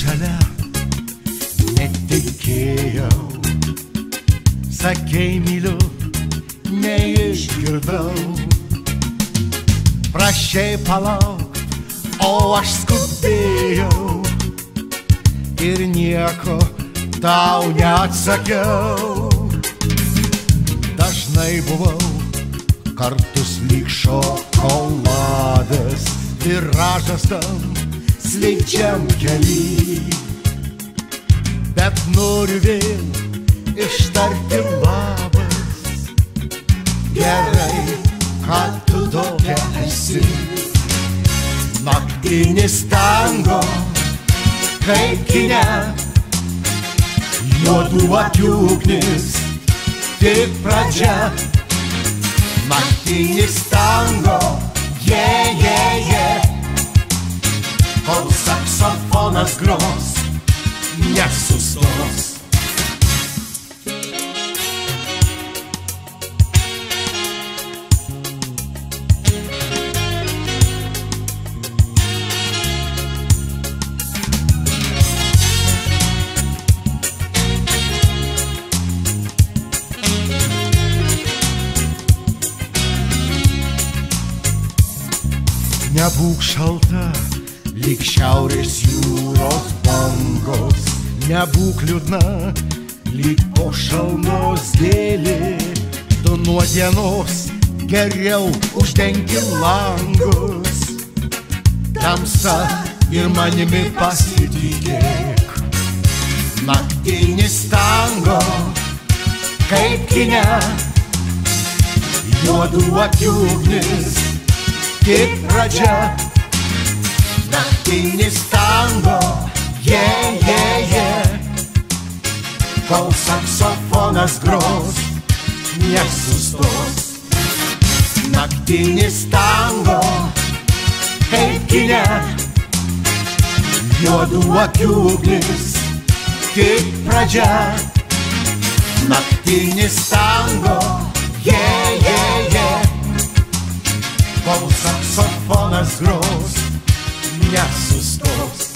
tave netikėjau, sakei myliu, neišgirdau. Prašei palauk, o aš skubėjau ir nieko tau neatsakiau. Dažnai buvau kartus lyg šokoladas, viražas tam slidžiam kely, bet noriu vėl ištarti labas. Gerai, kad tu tokia esi. Naktinis tango, kaip kine, juodų akių ugnis, tik pradžia. Naktinis tango, yeah, yeah, yeah. Kol saksofonas gros, nesustos. Nebūk šalta, lyg šiaurės jūros bangos, nebūk liūdna, lyg po šalnos gėlė. Tu nuo dienos geriau uždengi langus, tamsa ir manimi pasitikėk. Naktinis tango, kaip kine, juodų akių ugnis, tik pradžia. Naktinis tango, yeah, yeah, yeah. Kol saksofonas gros, nesustos. Naktinis tango, kaip kine, juodų akių ugnis, tik pradžia. Naktinis tango, yeah, yeah, yeah. Kol saksofonas gros, nesustos.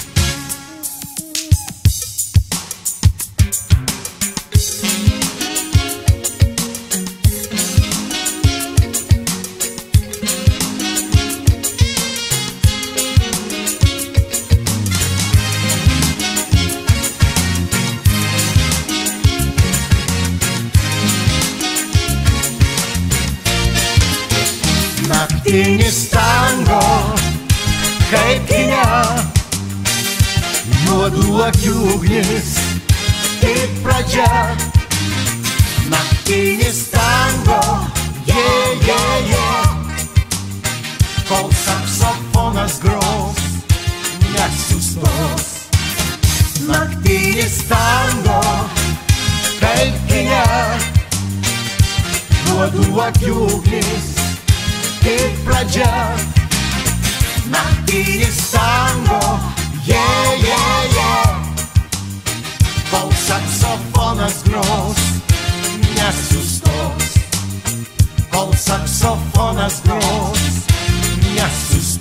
Naktinis tango, kaip kine, juodų akių ugnis, tik pradžia. Naktinis tango, yeah, yeah, yeah. Kol saksofonas gros, nesustos. Naktinis tango, kaip kine, juodų akių ugnis, tik pradžia. Naktinis tango, yeah, yeah, yeah. Kol saksofonas gros, nesustos. Kol saksofonas gros, nesustos.